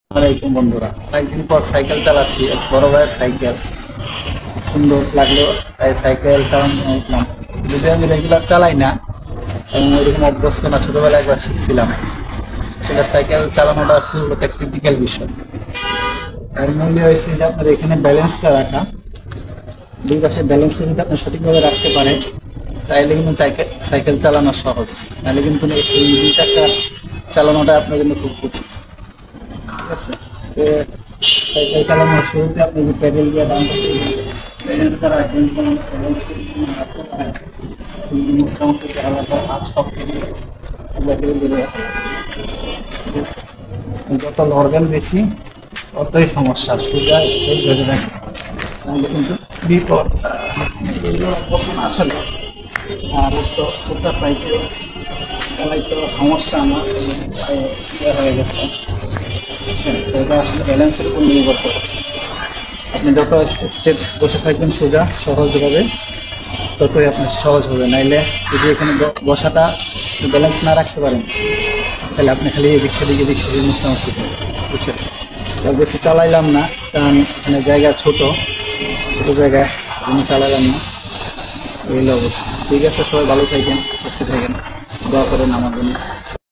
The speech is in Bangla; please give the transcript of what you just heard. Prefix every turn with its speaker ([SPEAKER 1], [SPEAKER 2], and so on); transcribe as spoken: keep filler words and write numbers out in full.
[SPEAKER 1] আসসালামাইকুম বন্ধুরা, অনেকদিন পর সাইকেল চালাচ্ছি। এক বড় ভাইয়ের সাইকেল সুন্দর লাগলো, তাই সাইকেল চালানো উঠলাম। যদি আমি রেগুলার চালাই না এবং ওইরকম অভ্যস্ত না, ছোটোবেলায় একবার শিখছিলাম। সেটা সাইকেল চালানোটা খুব একটা ক্রিটিক্যাল বিষয়। এর মূল্য হয়েছে যে আপনার এখানে ব্যালেন্সটা রাখা, দুই পাশে ব্যালেন্সটা যদি আপনি সঠিকভাবে রাখতে পারেন তাইলে কিন্তু সাইকেল সাইকেল চালানো সহজ। তাহলে কিন্তু এই দুই চাকা চালানোটা আপনার জন্য খুব কঠিন। ঠিক আছে, তো সাইকেল চালানোর শুরুতে আপনি যে প্যাডেল দিয়ে ডান পাশে ব্যালেন্সটা রাখবেন, সমস্যা আলাদা হাত শক্তি দিয়ে যত লড়বেন বেশি ততই সমস্যা। সোজা স্টেপ ধরে রাখেন, তাহলে কিন্তু বিপদ। আসলে আর তো ছোটা সাইকেল চালাই তো সমস্যা আমার ইয়ে হয়ে গেছে। এটা আসলে ব্যালেন্সের উপর নির্ভর করে। আপনি যত স্টেপ বসে থাকবেন সোজা সহজভাবে, ততই আপনার সহজ হবে। নাইলে যদি এখানে বসাটা ব্যালেন্স না রাখতে পারেন তাহলে আপনি খালি এদিক সেদিক এদিক সেদিক মিশ্রণ শিখবেন। বুঝছেন, তার বেশি চালাইলাম না, কারণ এখানে জায়গা ছোটো ছোটো জায়গায় আমি চালাইলাম না। এই অবস্থা। ঠিক আছে, সবাই ভালো থাকেন, সুস্থ থাকেন, দোয়া করেন আমার জন্য।